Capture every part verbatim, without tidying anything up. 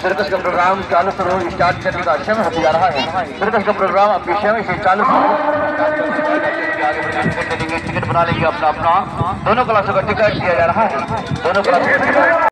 Circus का programme चालू शुरू स्टार्ट करने का समय होता जा रहा है। सर्कस का प्रोग्राम अब समय से चालू टिकट बना लेंगे अपना अपना। दोनों क्लासों का टिकट दिया जा रहा है। दोनों क्लासों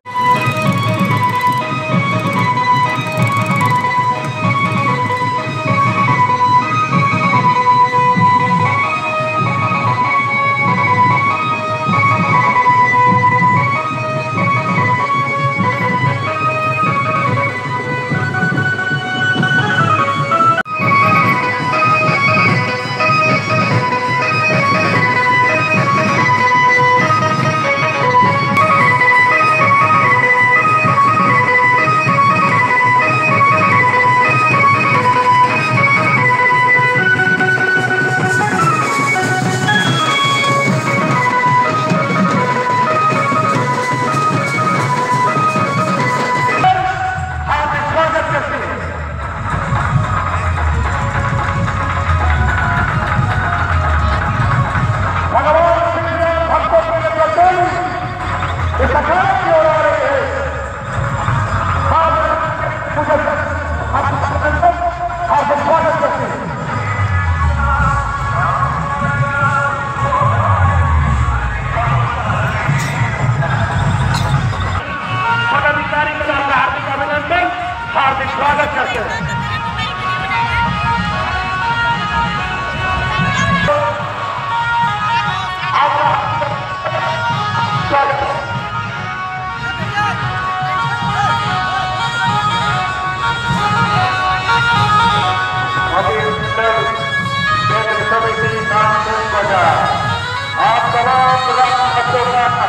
हार्दिक स्वागत करते हैं। आप तमाम बच्चों का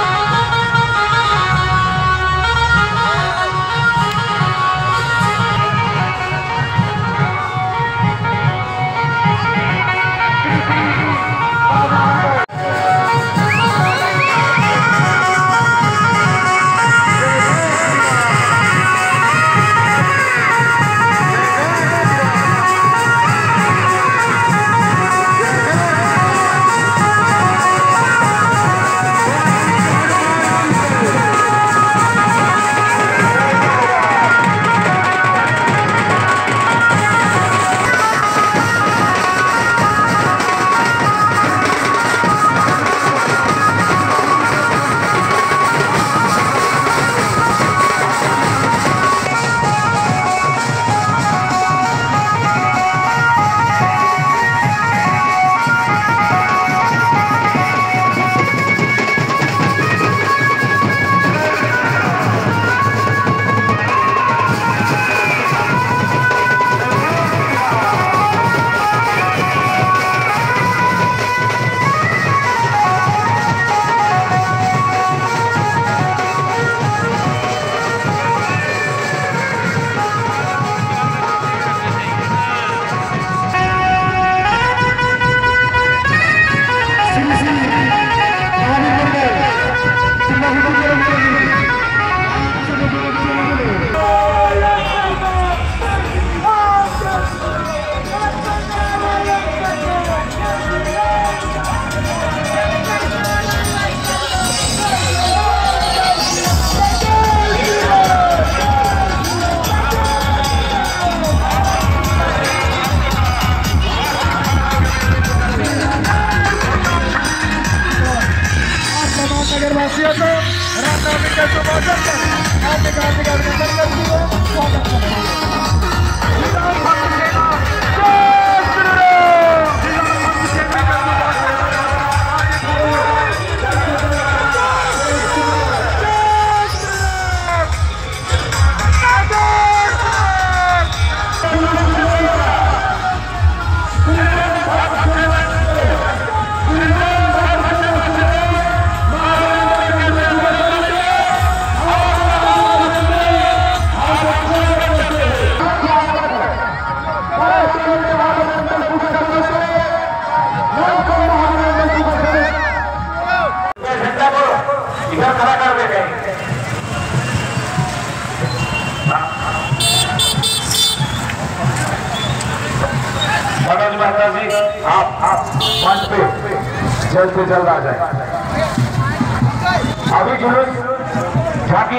आप आप मंच पे जल्द से जल्द आ जाए। अभी जुलूस झांकी नहीं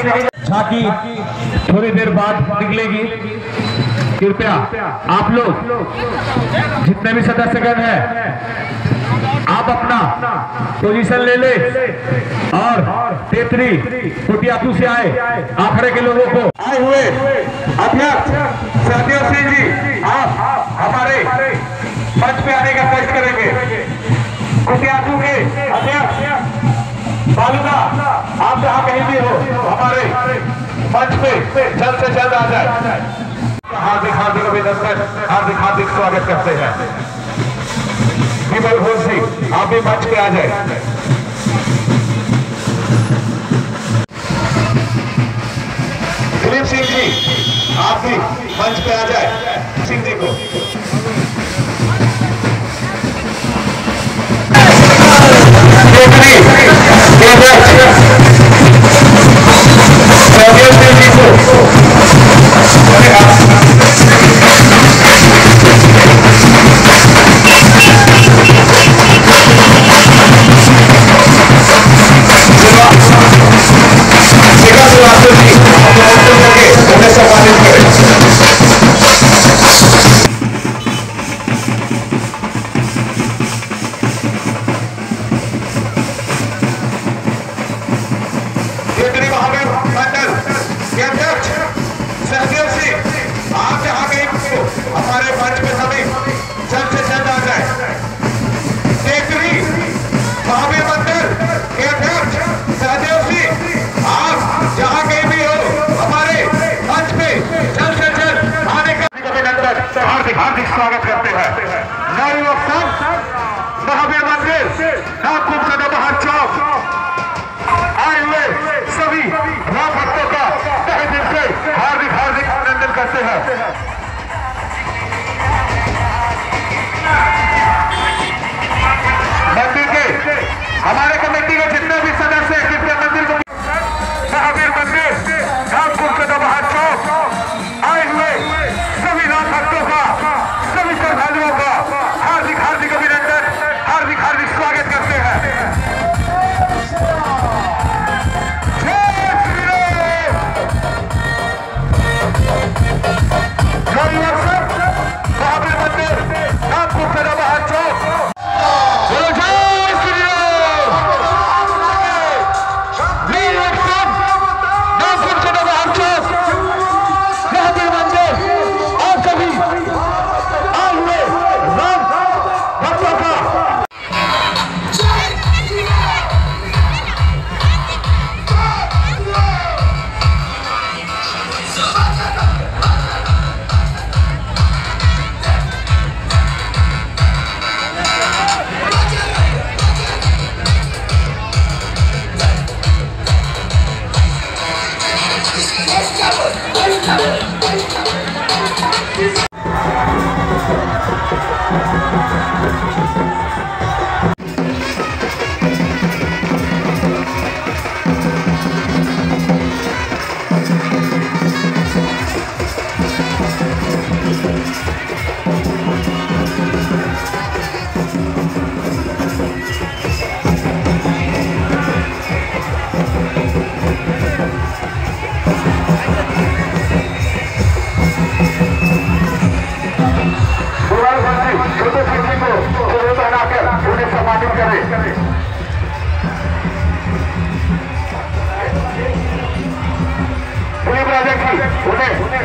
झांकी थोड़ी देर बाद निकलेगी। कृपया आप लोग जितने भी सदस्यगण हैं आप अपना पोजीशन ले ले और तेतरी कुटियातू से आए आखड़े के लोगों को आए हुए अध्यक्ष सहदेव सिंह जी आप हमारे मंच पे आने का कष्ट करेंगे। कुटियातू के अध्यक्ष बालूदा आप जहाँ कहीं भी हो हमारे मंच पे जल्द से जल्द आ जाए। हार्दिक हार्दिक अभिनंदन, हार्दिक हार्दिक स्वागत करते हैं। विमल घोष सिंह आप भी मंच पे आ जाए। दिलीप सिंह जी आप भी मंच पे आ जाए। सिंह जी को हमारे मंच पे सभी जल्द से जल्द आ जाए। टेकरी महावीर मंदिर के अध्यक्ष सहदेव सिंह आप जहाँ कहीं भी हो हमारे मंच पे जल्द से जल्द आने का अभिनंदन हार्दिक हार्दिक स्वागत करते हैं। नवयुवक संघ महावीर मंदिर नागपुर का नबहार चौक आए हुए सभी राम भक्तों का तहे दिल से हार्दिक हार्दिक अभिनंदन करते हैं। मंदिर के हमारे कमेटी के जितने भी सदस्य हैं कृपया मंदिर को महावीर मंदिर नागपुर के नबहार चौक आए हुए सभी राम भक्तों का सभी श्रद्धालुओं का हार्दिक हार्दिक अभिनंदन हार्दिक हार्दिक स्वागत करते हैं। महावीर मंदिर नागपुर के नबहार चौक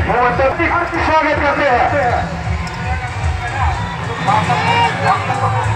स्वागत करते हैं।